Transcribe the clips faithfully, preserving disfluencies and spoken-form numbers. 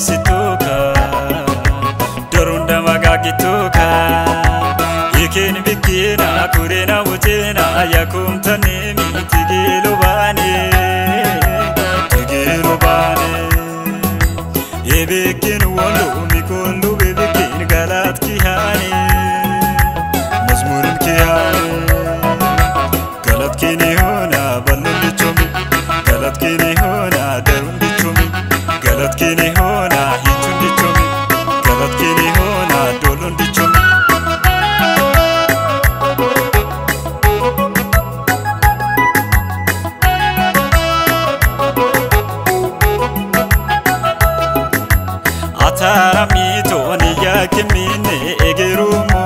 situka Dorunda magagituka Ikin bikina kurena wutena Yakum tanimi tigilu bani Tigilu bani Ibikin wolu mikulu bibikin galat kihani Mazmurim kihani Galat kini hona balun dichumi Galat kini hona darun dichumi Galat kini hona hitun dichumi Galat kini hona dolun dichumi Ataramito niya kimine egerumo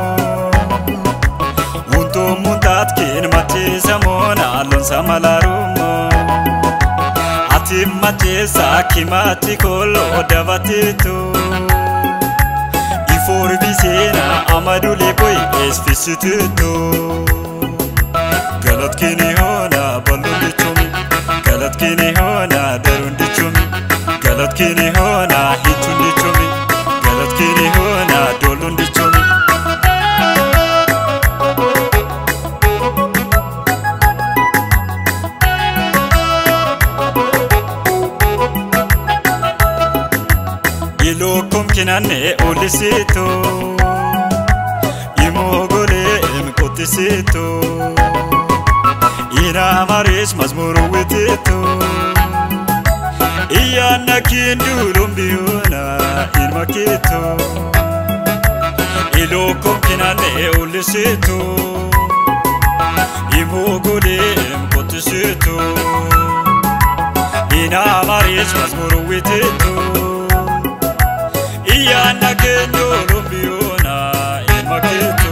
Unto muntat kin matisa mona alon samalarumo Atim matisa kimati kolo davatito Ifor visena amadule boy esfisituto Galat kini hona balun dichumi Galat kini hona darun dichumi Galat kini hona hitun dichumi Galat kini hona dolun dichumi Ilokum kinane olisito Imogole emkotisito Ina maris mazmuru witito Iyana kindulum biuna irmakito Ilokum kinane olisito Imogole emkotisito Ina maris mazmuru witito Iyana kendolo biona irmakito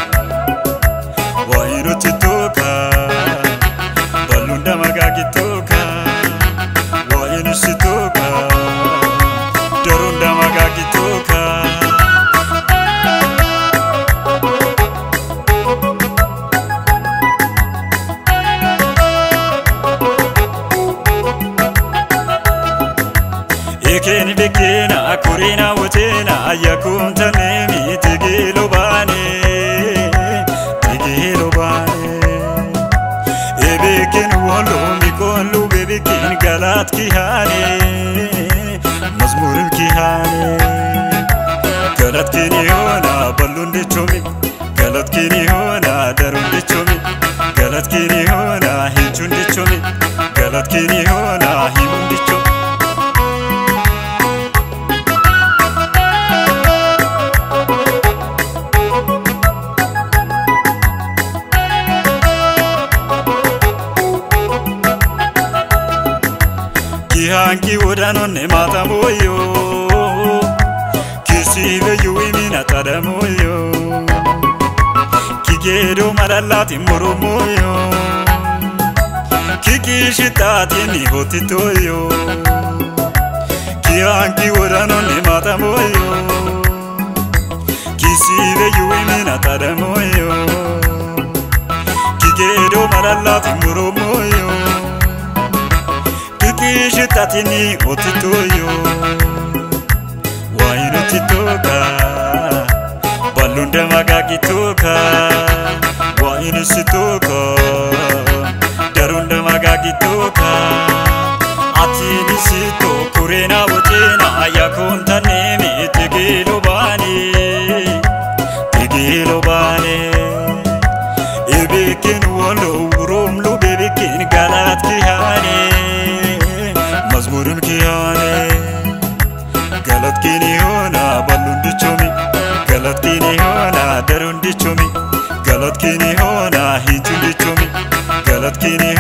Wa inutitoka Balunda magagitoka Wa inusitoka Darunda magagitoka Ikin bikina kurina wutena Yakum tanimi tigilu bani Tigilu bani Ibikin wolu mikolu bibikin galat kihani Mazmurim kihani Galat kini hona balun dichumi Galat kini hona darun dichumi Galat kini hona hitun dichumi Galat kini hona himun dichumi Kihangi udanone matamoyo Kisibe yuimina tadamoyo Kigedo madalati moromoyo Kikishitati ni hotitoyo Kihangi udanone matamoyo Kisibe yuimina tadamoyo Kigedo madalati moromoyo Kishitatini otitoyo Wa inutitoka Balunda magagitoka Wa inusitoka Darunda magagitoka Atini sito kurena wutena Yakum tanimi tigilu bani Tigilu bani Ibikin wolo urumlu bibikin galat kihani Mazmurim kihane Galat kini hona balun dichumi Galat kini hona darun dichumi Galat kini hona hitun dichumi Galat kini